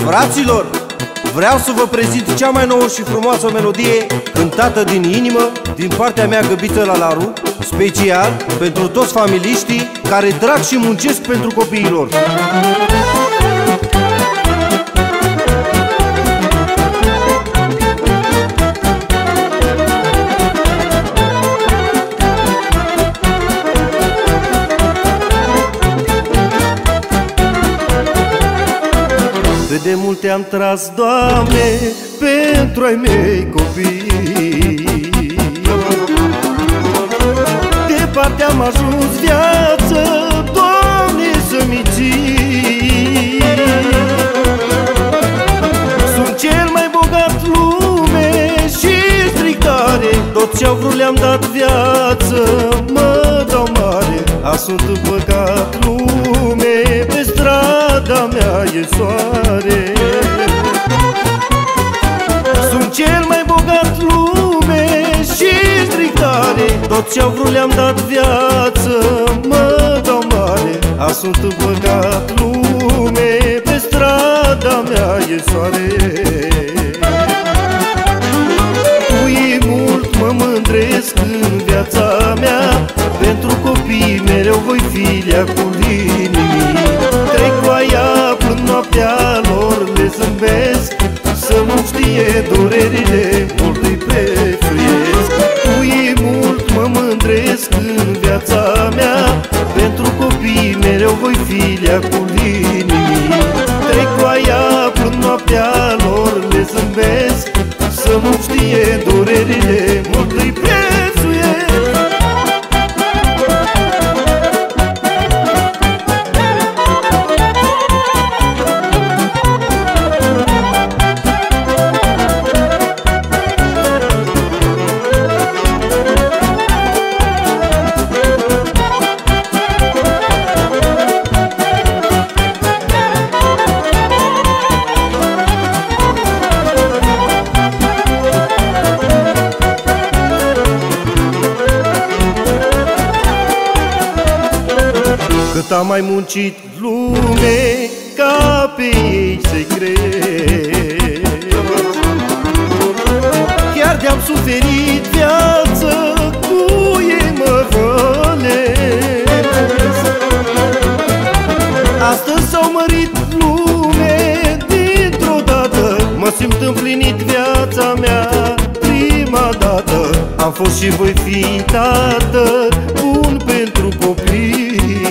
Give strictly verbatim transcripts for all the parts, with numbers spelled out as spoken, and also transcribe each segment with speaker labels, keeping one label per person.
Speaker 1: Fraților, vreau să vă prezint cea mai nouă și frumoasă melodie cântată din inimă, din partea mea, Găbiță Lalaru, special pentru toți familiștii care trag și muncesc pentru copiilor. Cât de multe am tras, Doamne, pentru ai mei copii. Departe am ajuns viață, Doamne, să-mi ții. Sunt cel mai bogat lume și strictare, tot ce-au vrut le-am dat viață, mă dau mare. A sunt împăcat lume, pe strada mea e soare. Sunt cel mai bogat lume și strictare, tot ce-au vrut le-am dat viață, mă dau mare. A sunt împăcat lume, pe strada mea e soare. Cui mult mă mândresc în viața mea, pentru copii mereu voi fi leacul inimii. Trec cu aia până noaptea lor le zâmbesc, să nu știe durerile, mult îi prețuiesc. Cui mult mă mândresc în viața mea, pentru copii mereu voi fi leacul inimii. Trec cu aia până noaptea lor le zâmbesc, să nu știe durerile, mult îi prețuiesc. Cât am mai muncit lume, ca pe ei să-i crezi. Chiar de-am suferit viață, cu ei mă rănesc. Astăzi s-au mărit lume dintr-o dată, mă simt împlinit viața mea prima dată. Am fost și voi fi tată bun pentru copii.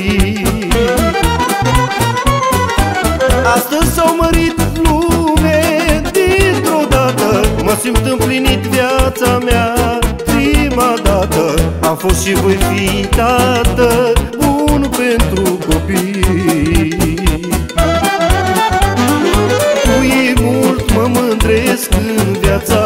Speaker 1: Astăzi s-au mărit lume dintr-o dată, mă simt împlinit viața mea prima dată. Am fost și voi fi tată bun pentru copii. Cui mult mă mândresc în viața